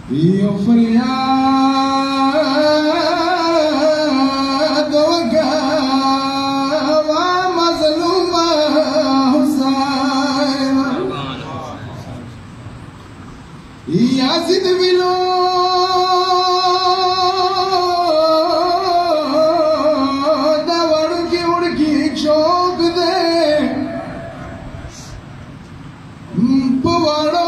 یو فریاد وکاوه مظلومه حسین یزید ویلو دا وړوکی وړوکی چوک دی په وړو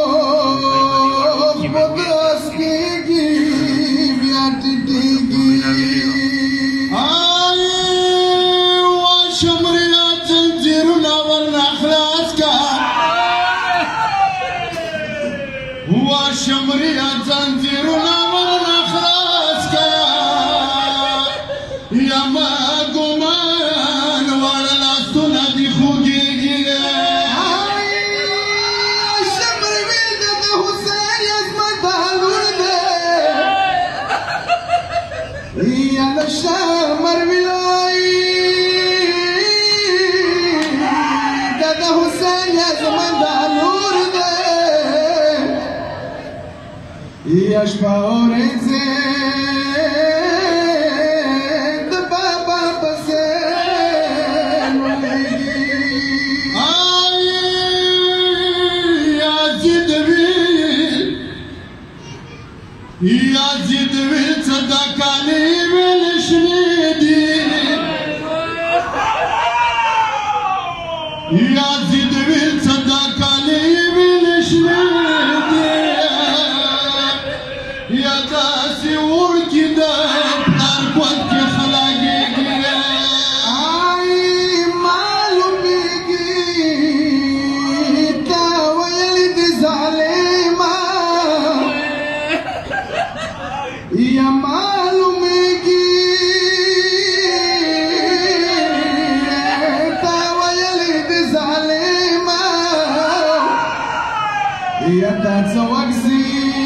شمریا زنجیرونه ورنه خلاص کا یا ما ګمان وړ لاسونه دې خوږېږي شمر ویل د حسین عظمت لور دی یا د شمر ویل د حسین عظمت لور دی یشبه ورځې د بابا پسې نولېږي یزید ویل څه دا کالي ویل شنې دي یزید ویل څه دا کالي ویل شنې یا داسې وړکي د پلار کور کې خلاږېږي معلومېږي تا ویل د ظالمه یا معلومېږي تا ویل د ظالمه یا تا څه وکسي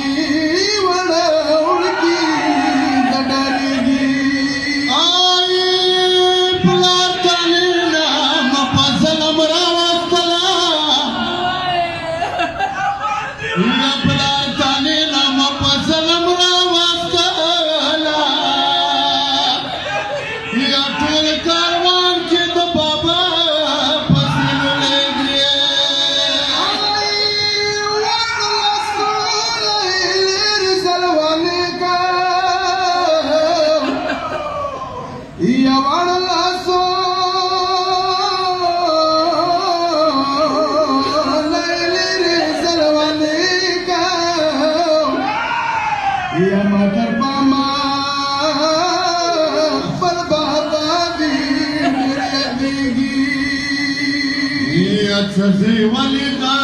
یا مدر باما خپل بابا دی یادېږي یا څه زی ولیدا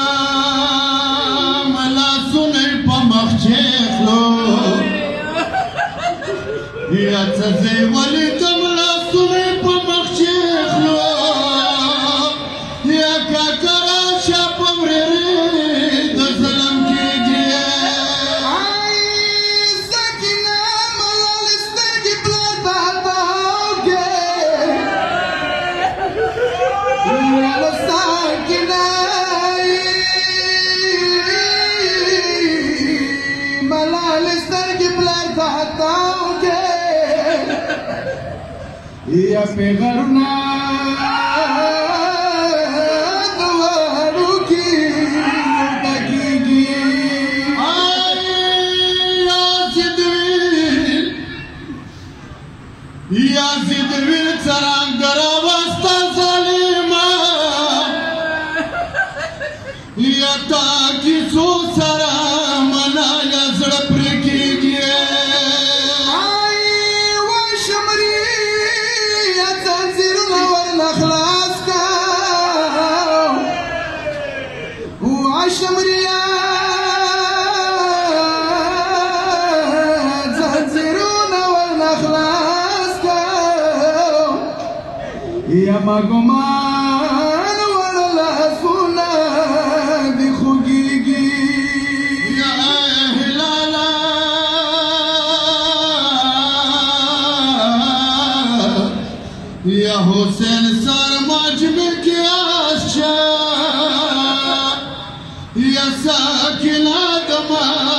ملاسونه په مخ چېخلو یا څه زی ولیدا ملاسونه په مخ چېخلو یا کاکرا شاپه ورېرې د ظلم کېږي یا پیغرنا دوارو کی تکیگی یزید ویل څرنګه راوسته ظالمه یا تا کیسو سره منا یا زړه پرې کېږي شمریا زنجیرونه ورنه خلاص کړو یا ما ګمان وړ لاسونه دې خوږېږي یا هلاله یا حسین سر مجمع کې آشا یا ساکنه دما